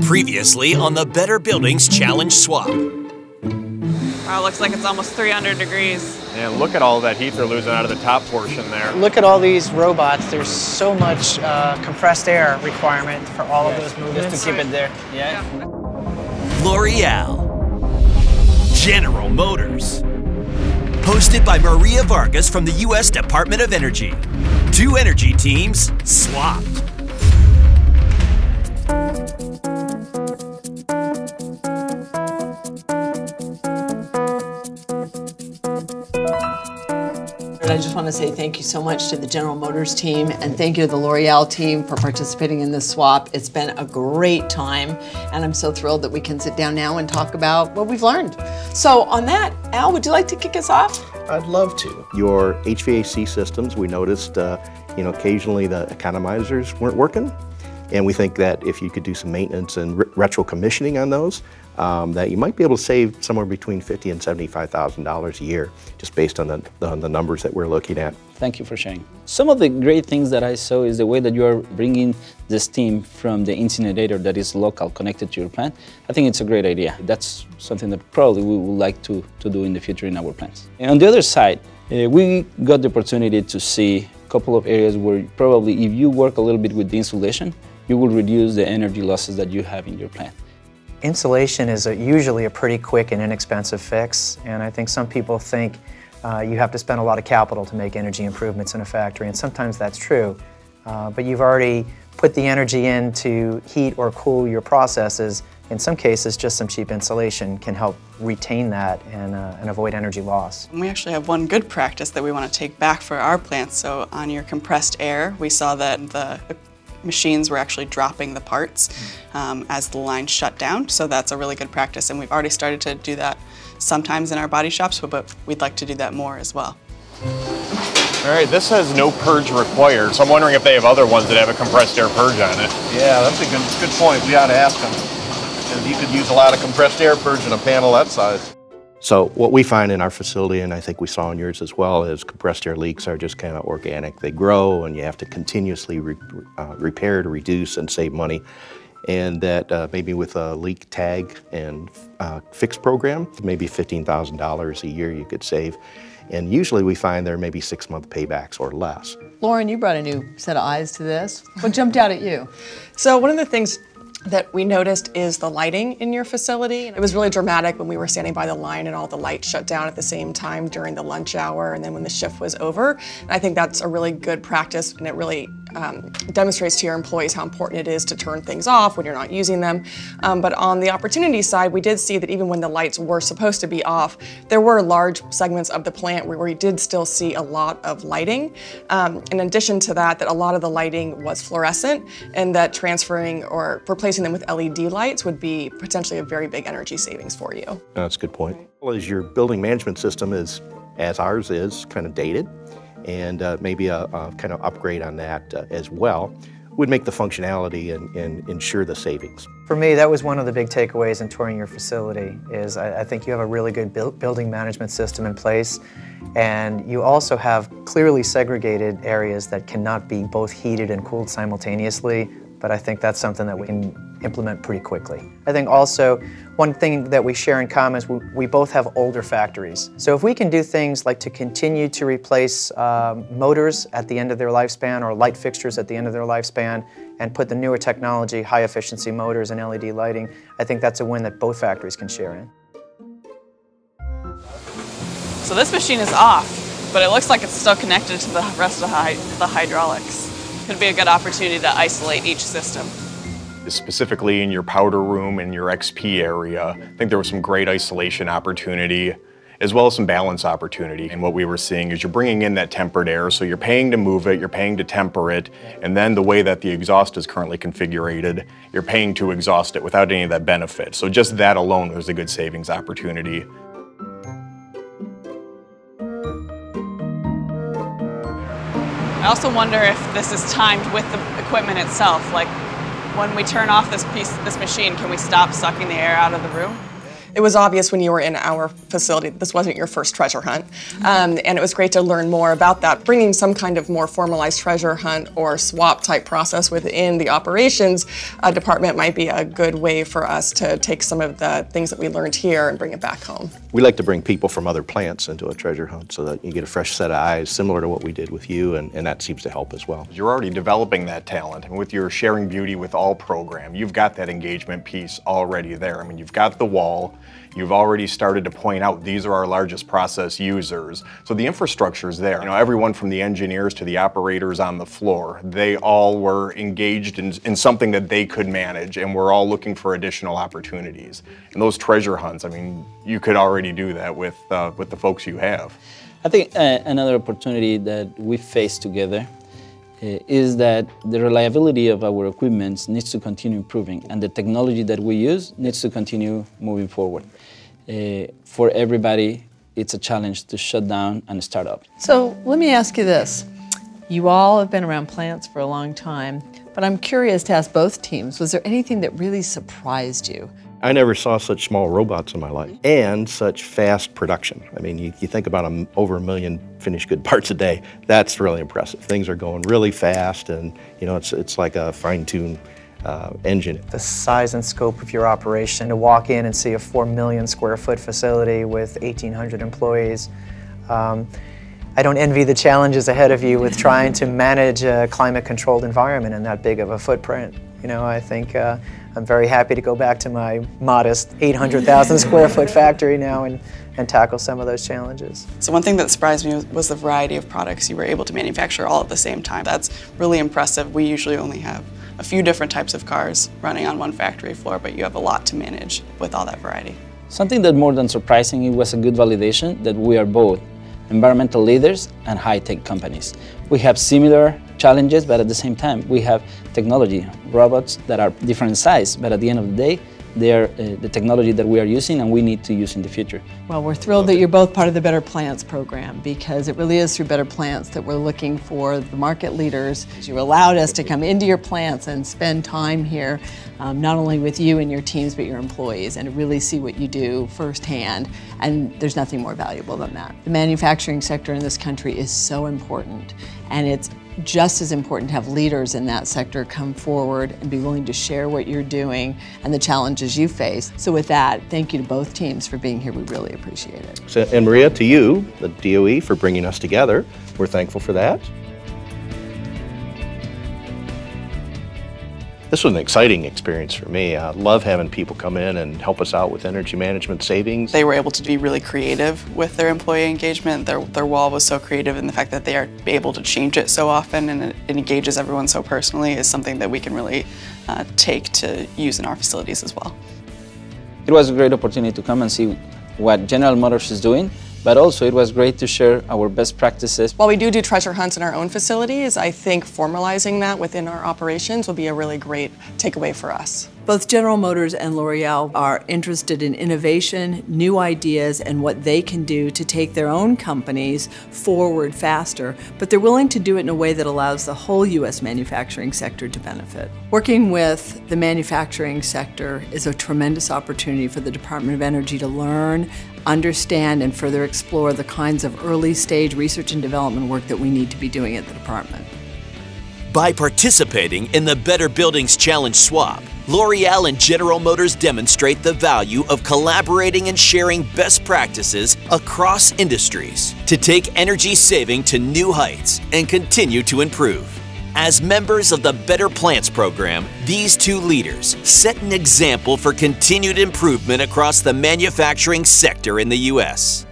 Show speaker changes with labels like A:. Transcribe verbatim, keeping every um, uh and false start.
A: Previously on the Better Buildings Challenge Swap.
B: Wow, looks like it's almost three hundred degrees.
C: And look at all that heat they're losing out of the top portion there.
D: Look at all these robots. There's so much uh, compressed air requirement for all
E: yes,
D: of those movements.
E: Just to keep it there, yeah. yeah.
A: L'Oreal. General Motors. Hosted by Maria Vargas from the U S Department of Energy. Two energy teams swapped.
F: I just want to say thank you so much to the General Motors team and thank you to the L'Oreal team for participating in this swap. It's been a great time and I'm so thrilled that we can sit down now and talk about what we've learned. So on that, Al, would you like to kick us off?
G: I'd love to. Your H V A C systems, we noticed, uh, you know, occasionally the economizers weren't working. And we think that if you could do some maintenance and re retro commissioning on those, um, that you might be able to save somewhere between fifty thousand and seventy-five thousand dollars a year, just based on the, on the numbers that we're looking at.
E: Thank you for sharing. Some of the great things that I saw is the way that you are bringing the steam from the incinerator that is local, connected to your plant. I think it's a great idea. That's something that probably we would like to, to do in the future in our plants. And on the other side, uh, we got the opportunity to see a couple of areas where probably if you work a little bit with the insulation, you will reduce the energy losses that you have in your plant.
D: Insulation is a, usually a pretty quick and inexpensive fix, and I think some people think uh, you have to spend a lot of capital to make energy improvements in a factory, and sometimes that's true. Uh, but you've already put the energy in to heat or cool your processes. In some cases, just some cheap insulation can help retain that and, uh, and avoid energy loss.
B: We actually have one good practice that we want to take back for our plants. So on your compressed air, we saw that the machines were actually dropping the parts um, as the line shut down, so that's a really good practice, and we've already started to do that sometimes in our body shops, but, but we'd like to do that more as well.
C: All right, this has no purge required, so I'm wondering if they have other ones that have a compressed air purge on it.
G: Yeah, that's a good, good point. We ought to ask them. Because you could use a lot of compressed air purge in a panel that size. So what we find in our facility, and I think we saw in yours as well, is compressed air leaks are just kind of organic. They grow and you have to continuously re uh, repair to reduce and save money. And that uh, maybe with a leak tag and uh, fix program, maybe fifteen thousand dollars a year you could save. And usually we find there may be six month paybacks or less.
F: Lauren, you brought a new set of eyes to this. What jumped out at you?
H: So one of the things that we noticed is the lighting in your facility. It was really dramatic when we were standing by the line and all the lights shut down at the same time during the lunch hour and then when the shift was over. And I think that's a really good practice, and it really um, demonstrates to your employees how important it is to turn things off when you're not using them. Um, but on the opportunity side, we did see that even when the lights were supposed to be off, there were large segments of the plant where we did still see a lot of lighting. Um, in addition to that, that a lot of the lighting was fluorescent, and that transferring or replacing them with L E D lights would be potentially a very big energy savings for you.
G: That's a good point. Well, as your building management system is, as ours is, kind of dated, and uh, maybe a, a kind of upgrade on that uh, as well would make the functionality and, and ensure the savings.
D: For me, that was one of the big takeaways in touring your facility, is I, I think you have a really good build, building management system in place, and you also have clearly segregated areas that cannot be both heated and cooled simultaneously. But I think that's something that we can implement pretty quickly. I think also one thing that we share in common is we, we both have older factories. So if we can do things like to continue to replace um, motors at the end of their lifespan or light fixtures at the end of their lifespan and put the newer technology, high efficiency motors and L E D lighting, I think that's a win that both factories can share in.
B: So this machine is off, but it looks like it's still connected to the rest of the, hy the hydraulics. Could be a good opportunity to isolate each system.
C: Specifically in your powder room and your X P area, I think there was some great isolation opportunity as well as some balance opportunity. And what we were seeing is you're bringing in that tempered air, so you're paying to move it, you're paying to temper it, and then the way that the exhaust is currently configured, you're paying to exhaust it without any of that benefit. So just that alone was a good savings opportunity.
B: I also wonder if this is timed with the equipment itself. Like when we turn off this piece, this machine, can we stop sucking the air out of the room?
H: It was obvious when you were in our facility that this wasn't your first treasure hunt, um, and it was great to learn more about that. Bringing some kind of more formalized treasure hunt or swap type process within the operations uh, department might be a good way for us to take some of the things that we learned here and bring it back home.
G: We like to bring people from other plants into a treasure hunt so that you get a fresh set of eyes, similar to what we did with you, and, and that seems to help as well.
C: You're already developing that talent, and with your Sharing Beauty with All program, you've got that engagement piece already there. I mean, you've got the wall, you've already started to point out these are our largest process users, so the infrastructure is there. You know, everyone from the engineers to the operators on the floor, they all were engaged in, in something that they could manage, and we're all looking for additional opportunities. And those treasure hunts, I mean, you could already do that with, uh, with the folks you have.
E: I think uh, another opportunity that we face together uh, is that the reliability of our equipment needs to continue improving, and the technology that we use needs to continue moving forward. Uh, for everybody, it's a challenge to shut down and start up.
F: So let me ask you this. You all have been around plants for a long time, but I'm curious to ask both teams, was there anything that really surprised you?
G: I never saw such small robots in my life, and such fast production. I mean, you, you think about a, over a million finished good parts a day, that's really impressive. Things are going really fast, and you know, it's, it's like a fine-tuned uh, engine.
D: The size and scope of your operation, to walk in and see a four million square foot facility with eighteen hundred employees, um, I don't envy the challenges ahead of you with trying to manage a climate-controlled environment in that big of a footprint. You know, I think uh, I'm very happy to go back to my modest eight hundred thousand square foot factory now and, and tackle some of those challenges.
B: So one thing that surprised me was the variety of products you were able to manufacture all at the same time. That's really impressive. We usually only have a few different types of cars running on one factory floor, but you have a lot to manage with all that variety.
E: Something that more than surprising, it was a good validation that we are both environmental leaders and high-tech companies. We have similar challenges, but at the same time, we have technology, robots that are different size, but at the end of the day, they are uh, the technology that we are using and we need to use in the future.
F: Well, we're thrilled that you're both part of the Better Plants program, because it really is through Better Plants that we're looking for the market leaders. You allowed us to come into your plants and spend time here, um, not only with you and your teams, but your employees, and to really see what you do firsthand. And there's nothing more valuable than that. The manufacturing sector in this country is so important, and it's just as important to have leaders in that sector come forward and be willing to share what you're doing and the challenges you face. So with that, thank you to both teams for being here. We really appreciate it.
G: So, and Maria, to you, the D O E, for bringing us together. We're thankful for that. This was an exciting experience for me. I love having people come in and help us out with energy management savings.
B: They were able to be really creative with their employee engagement. Their, their wall was so creative, and the fact that they are able to change it so often and it, it engages everyone so personally is something that we can really uh, take to use in our facilities as well.
E: It was a great opportunity to come and see what General Motors is doing, but also it was great to share our best practices.
H: While we do do treasure hunts in our own facilities, I think formalizing that within our operations will be a really great takeaway for us.
F: Both General Motors and L'Oreal are interested in innovation, new ideas, and what they can do to take their own companies forward faster, but they're willing to do it in a way that allows the whole U S manufacturing sector to benefit. Working with the manufacturing sector is a tremendous opportunity for the Department of Energy to learn, understand, and further explore the kinds of early stage research and development work that we need to be doing at the department.
A: By participating in the Better Buildings Challenge swap, L'Oreal and General Motors demonstrate the value of collaborating and sharing best practices across industries to take energy saving to new heights and continue to improve. As members of the Better Plants program, these two leaders set an example for continued improvement across the manufacturing sector in the U S